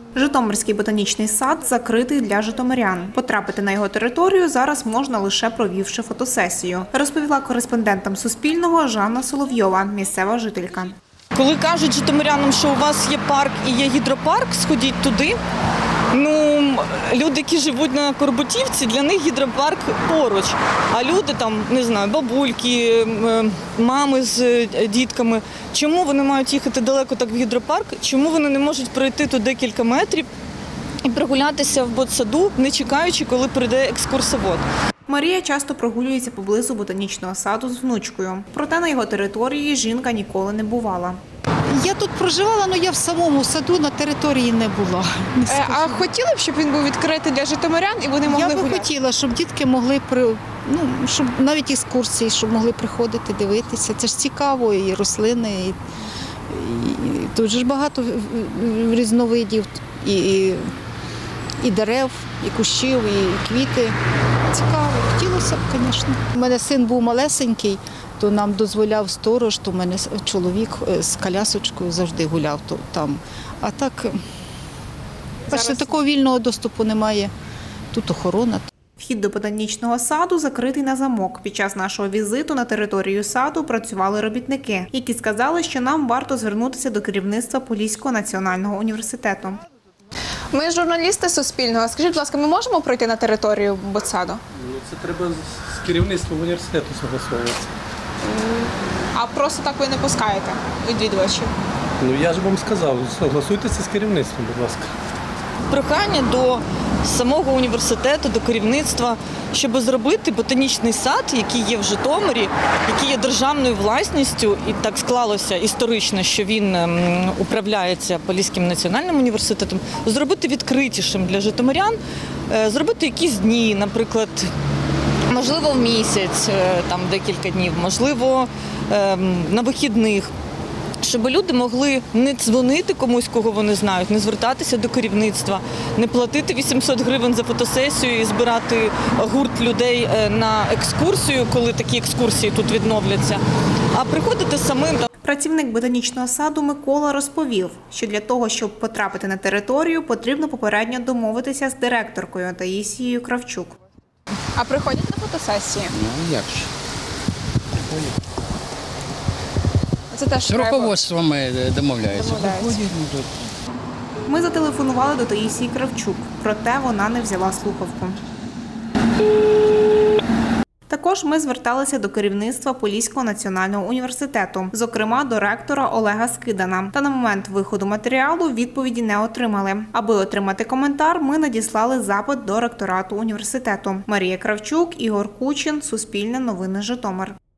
Житомирський ботанічний сад закритий для житомирян. Потрапити на його територію зараз можна лише провівши фотосесію, розповіла кореспондентам Суспільного Жанна Соловйова, місцева жителька. Коли кажуть житомирянам, що у вас є парк і є гідропарк, сходіть туди. Люди, які живуть на Корбутівці, для них гідропарк поруч. А люди там, не знаю, бабульки, мами з дітками, чому вони мають їхати далеко так в гідропарк? Чому вони не можуть пройти тут декілька метрів і прогулятися в ботсаду, не чекаючи, коли прийде екскурсовод? Марія часто прогулюється поблизу ботанічного саду з внучкою. Проте на його території жінка ніколи не бувала. Я тут проживала, але я в самому саду на території не була. А хотіли б, щоб він був відкритий для житомирян і вони могли гуляти? Я би хотіла, щоб дітки могли, щоб навіть екскурсії, щоб могли приходити, дивитися. Це ж цікаво, і рослини, і тут ж багато різновидів, і дерев, і кущів, і квіти. Цікаво, хотілося б, звісно. У мене син був малесенький, то нам дозволяв сторож, то в мене чоловік з колясочкою завжди гуляв там. А так, бачите, такого вільного доступу немає, тут охорона. Вхід до ботанічного саду закритий на замок. Під час нашого візиту на територію саду працювали робітники, які сказали, що нам варто звернутися до керівництва Поліського національного університету. Ми журналісти Суспільного. Скажіть, будь ласка, ми можемо пройти на територію ботсаду? Це треба з керівництвом університету согласовуватися. А просто так ви не пускаєте відвідувачів? Я ж вам сказав, согласуйтеся з керівництвом, будь ласка. Прохання до самого університету, до керівництва, щоб зробити ботанічний сад, який є в Житомирі, який є державною власністю, і так склалося історично, що він управляється Поліським національним університетом, зробити відкритішим для житомирян, зробити якісь дні, наприклад, можливо, в місяць, там декілька днів, можливо, на вихідних. Щоб люди могли не дзвонити комусь, кого вони знають, не звертатися до керівництва, не платити 800 гривень за фотосесію і збирати гурт людей на екскурсію, коли такі екскурсії тут відновляться, а приходити самим. Працівник ботанічного саду Микола розповів, що для того, щоб потрапити на територію, потрібно попередньо домовитися з директоркою Таїсією Кравчук. А приходять на фотосесії? Як ж? Це теж З руководством домовляються. Ми зателефонували до Таїсії Кравчук, проте вона не взяла слухавку. Також ми зверталися до керівництва Поліського національного університету, зокрема до ректора Олега Скидана. Та на момент виходу матеріалу відповіді не отримали. Аби отримати коментар, ми надіслали запит до ректорату університету. Марія Кравчук, Ігор Кучин, Суспільне новини, Житомир.